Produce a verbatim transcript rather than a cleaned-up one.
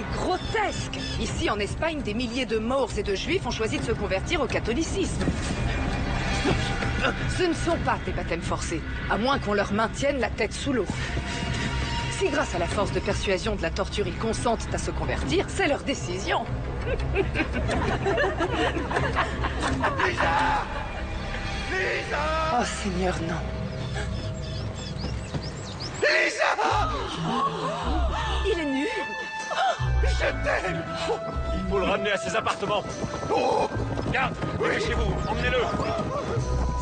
C'est grotesque! Ici, en Espagne, des milliers de Maures et de Juifs ont choisi de se convertir au catholicisme. Ce ne sont pas des baptêmes forcés, à moins qu'on leur maintienne la tête sous l'eau. Si grâce à la force de persuasion de la torture, ils consentent à se convertir, c'est leur décision. Lisa! Lisa! Oh Seigneur, non. Lisa! Il est nu. Je t'aime! Il faut le ramener à ses appartements. Oh! Garde, dépêchez-vous, emmenez-le.